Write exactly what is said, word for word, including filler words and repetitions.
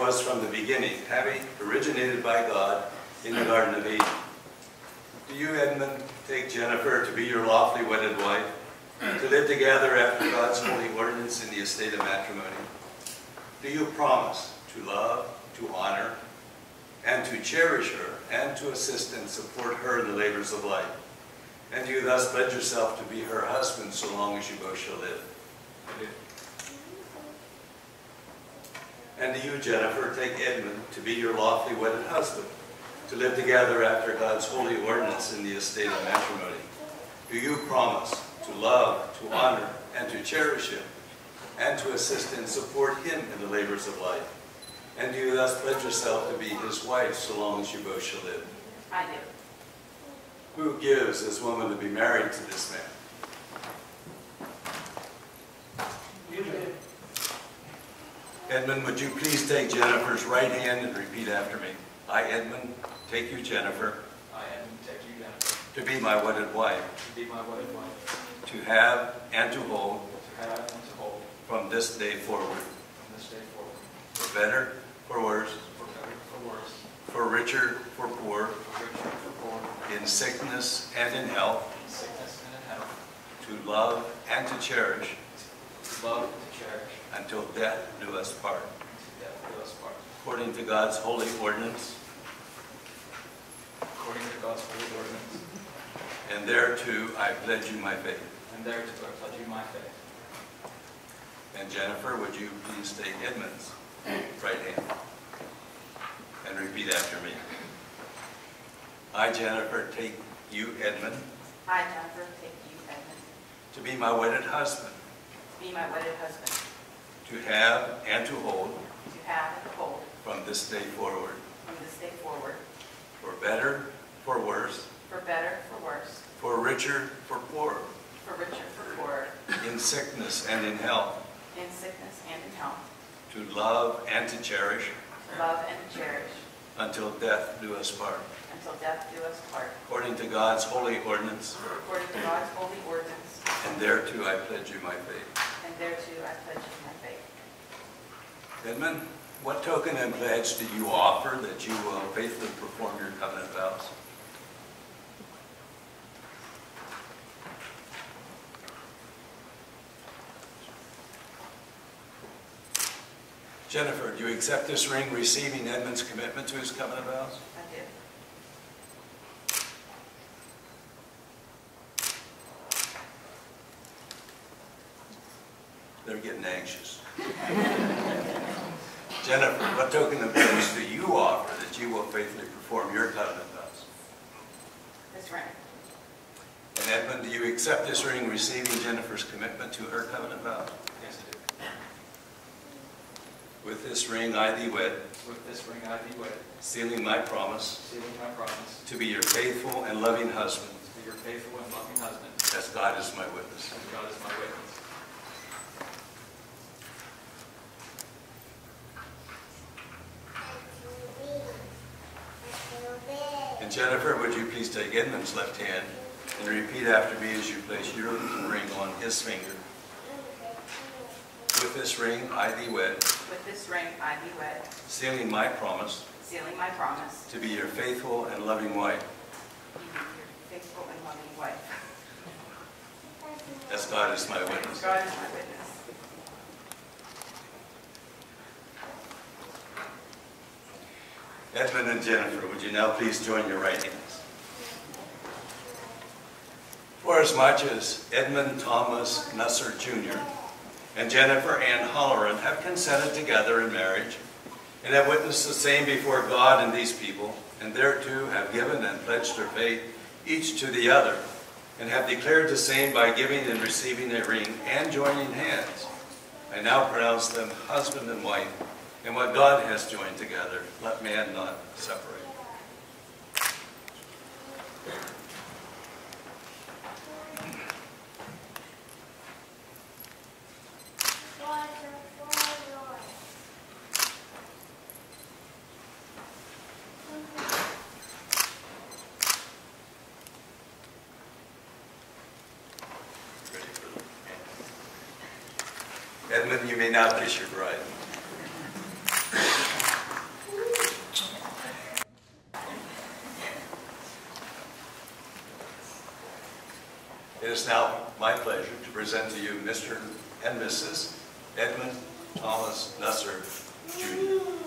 was from the beginning, having originated by God in the Garden of Eden. Do you, Edmund, take Jennifer to be your lawfully wedded wife, to live together after God's holy ordinance in the estate of matrimony? Do you promise to love, to honor, and to cherish her, and to assist and support her in the labors of life? And do you thus pledge yourself to be her husband so long as you both shall live? I do. And do you, Jennifer, take Edmund to be your lawfully wedded husband, to live together after God's holy ordinance in the estate of matrimony? Do you promise to love, to honor, and to cherish him, and to assist and support him in the labors of life? And do you thus pledge yourself to be his wife so long as you both shall live? I do. Who gives this woman to be married to this man? You do. Edmund, would you please take Jennifer's right hand and repeat after me? I, Edmund, take you, Jennifer, I am take you, Jennifer, to be my wedded wife, to be my wedded wife, to have and to hold to have and to hold from this day forward, from this day forward, for better, for worse, for better, for worse, for richer, for poor, for richer, for poor, in sickness and in health, in sickness and in health, to love and to cherish, to love and to cherish, until death do us part, until death do us part. according to God's holy ordinance, According to God's holy ordinance, and thereto I pledge you my faith. and thereto I pledge you my faith. And Jennifer, would you please take Edmund's right hand and repeat after me? I, Jennifer, take you, Edmund, I, Jennifer, take you, Edmund, to be my wedded husband, to be my wedded husband, to have and to hold to have and to hold from this day forward, from this day forward, for better, for worse, for better, for worse, for richer, for poorer, for richer, for poorer, in sickness and in health, in sickness and in health, to love and to cherish, to love and to cherish, until death do us part, until death do us part, according to God's holy ordinance, according to God's holy ordinance, and thereto I pledge you my faith. and thereto I pledge you my faith. Edmund, what token and pledge do you offer that you will faithfully perform your covenant vows? Jennifer, do you accept this ring receiving Edmund's commitment to his covenant vows? I do. They're getting anxious. Jennifer, what token of pledge do you offer that you will faithfully perform your covenant vows? This ring. And Edmund, do you accept this ring receiving Jennifer's commitment to her covenant vows? Yes, I do. With this ring I thee wed, With this ring I thee wed, sealing my promise sealing my promise, to be your faithful and loving husband, to be your faithful and loving husband, as God is my witness. as God is my witness. And Jennifer, would you please take Edmund's left hand and repeat after me as you place your ring on his finger. With this ring I thee wed, With this ring I thee wed, sealing my promise sealing my promise to be your faithful and loving wife, to be your faithful and loving wife. as God is my witness. God is my witness. Edmund and Jennifer, would you now please join your right hands? Forasmuch as Edmund Thomas Nusser Junior and Jennifer Ann Holloran have consented together in marriage and have witnessed the same before God and these people, and thereto have given and pledged their faith each to the other, and have declared the same by giving and receiving a ring and joining hands, I now pronounce them husband and wife, and what God has joined together, let man not separate. Edmund, you may now kiss your bride. It is now my pleasure to present to you Mister and Missus Edmund Thomas Nusser, Junior